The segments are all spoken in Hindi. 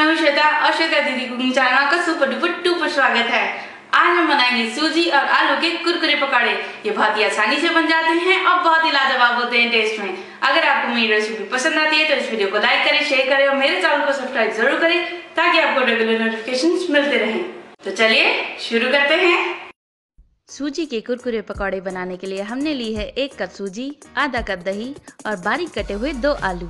मैं हूँ श्वेता और श्वेता दीदी कुकिंग चैनल का सुपर डुपर स्वागत है। आज हम बनाएंगे सूजी और आलू के कुरकुरे पकौड़े। ये बहुत ही आसानी से बन जाते हैं और बहुत ही लाजवाब होते हैं टेस्ट में। अगर आपको मेरी रेसिपी पसंद आती है तो इस वीडियो को लाइक करें, शेयर करें और मेरे चैनल को सब्सक्राइब जरूर करें ताकि आपको रेगुलर नोटिफिकेशंस मिलते रहें। तो चलिए शुरू करते हैं। सूजी के कुरकुरे पकौड़े बनाने के लिए हमने ली है 1 कप सूजी, आधा कप दही और बारीक कटे हुए 2 आलू।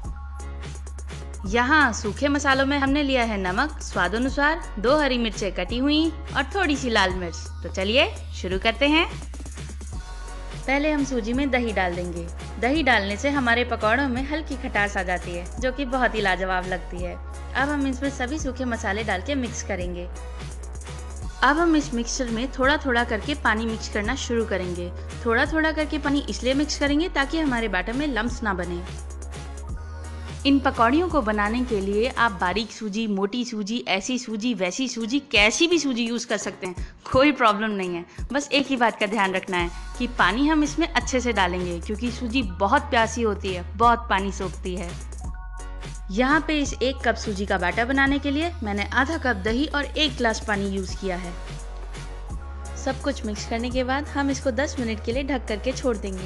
यहाँ सूखे मसालों में हमने लिया है नमक स्वाद अनुसार, 2 हरी मिर्चें कटी हुई और थोड़ी सी लाल मिर्च। तो चलिए शुरू करते हैं। पहले हम सूजी में दही डाल देंगे। दही डालने से हमारे पकौड़ों में हल्की खटास आ जाती है जो कि बहुत ही लाजवाब लगती है। अब हम इसमें सभी सूखे मसाले डाल के मिक्स करेंगे। अब हम इस मिक्सचर में थोड़ा थोड़ा करके पानी मिक्स करना शुरू करेंगे। थोड़ा थोड़ा करके पानी इसलिए मिक्स करेंगे ताकि हमारे बैटर में लम्प्स ना बने। इन पकौड़ियों को बनाने के लिए आप बारीक सूजी, मोटी सूजी, ऐसी सूजी, वैसी सूजी, कैसी भी सूजी यूज़ कर सकते हैं, कोई प्रॉब्लम नहीं है। बस एक ही बात का ध्यान रखना है कि पानी हम इसमें अच्छे से डालेंगे क्योंकि सूजी बहुत प्यासी होती है, बहुत पानी सोखती है। यहाँ पे इस 1 कप सूजी का बैटर बनाने के लिए मैंने आधा कप दही और 1 गिलास पानी यूज़ किया है। सब कुछ मिक्स करने के बाद हम इसको 10 मिनट के लिए ढक करके छोड़ देंगे।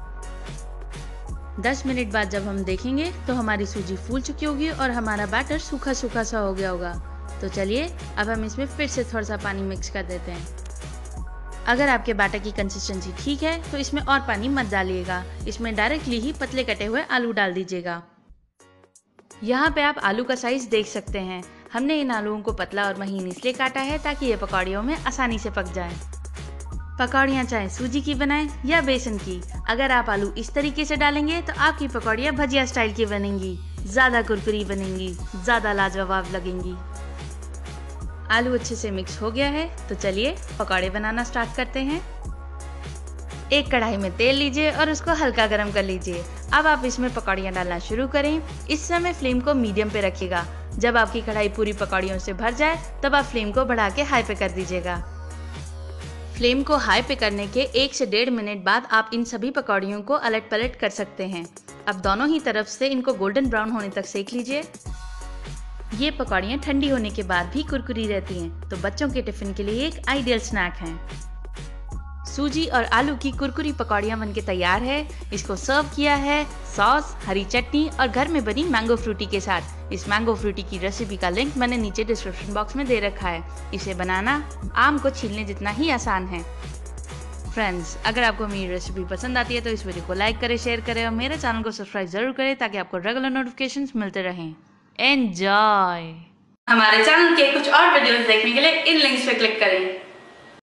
10 मिनट बाद जब हम देखेंगे तो हमारी सूजी फूल चुकी होगी और हमारा बैटर सूखा सूखा सा हो गया होगा। तो चलिए अब हम इसमें फिर से थोड़ा सा पानी मिक्स कर देते हैं। अगर आपके बैटर की कंसिस्टेंसी ठीक है तो इसमें और पानी मत डालिएगा, इसमें डायरेक्टली ही पतले कटे हुए आलू डाल दीजिएगा। यहाँ पे आप आलू का साइज देख सकते हैं। हमने इन आलूओं को पतला और महीन इसलिए काटा है ताकि ये पकौड़ियों में आसानी से पक जाएं। पकौड़ियाँ चाहे सूजी की बनाएं या बेसन की, अगर आप आलू इस तरीके से डालेंगे तो आपकी पकौड़ियाँ भजिया स्टाइल की बनेंगी, ज़्यादा कुरकुरी बनेंगी, ज़्यादा लाजवाब लगेंगी। आलू अच्छे से मिक्स हो गया है तो चलिए पकौड़े बनाना स्टार्ट करते हैं। एक कढ़ाई में तेल लीजिए और उसको हल्का गर्म कर लीजिए। अब आप इसमें पकौड़ियाँ डालना शुरू करें। इस समय फ्लेम को मीडियम पे रखिएगा। जब आपकी कढ़ाई पूरी पकौड़ियों से भर जाए तब आप फ्लेम को बढ़ा के हाई पे कर दीजिएगा। फ्लेम को हाई पे करने के 1 से 1.5 मिनट बाद आप इन सभी पकौड़ियों को अलट पलट कर सकते हैं। अब दोनों ही तरफ से इनको गोल्डन ब्राउन होने तक सेक लीजिए। ये पकौड़ियाँ ठंडी होने के बाद भी कुरकुरी रहती हैं, तो बच्चों के टिफिन के लिए एक आइडियल स्नैक है। सूजी और आलू की कुरकुरी पकौड़ियाँ बनके तैयार है। इसको सर्व किया है सॉस, हरी चटनी और घर में बनी मैंगो फ्रूटी के साथ। इस मैंगो फ्रूटी की रेसिपी का लिंक मैंने नीचे डिस्क्रिप्शन बॉक्स में दे रखा है। इसे बनाना आम को छीलने जितना ही आसान है। फ्रेंड्स, अगर आपको मेरी रेसिपी पसंद आती है तो इस वीडियो को लाइक करें, शेयर करें और मेरे चैनल को सब्सक्राइब जरूर करें ताकि आपको रेगुलर नोटिफिकेशंस मिलते रहें। एंजॉय! हमारे चैनल के कुछ और वीडियोस देखने के लिए इन लिंक्स पे क्लिक करें।